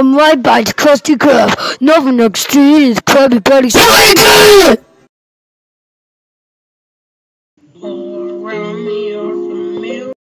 I'm right by the Krusty Krab. Nothing next to it is Krabby Patty.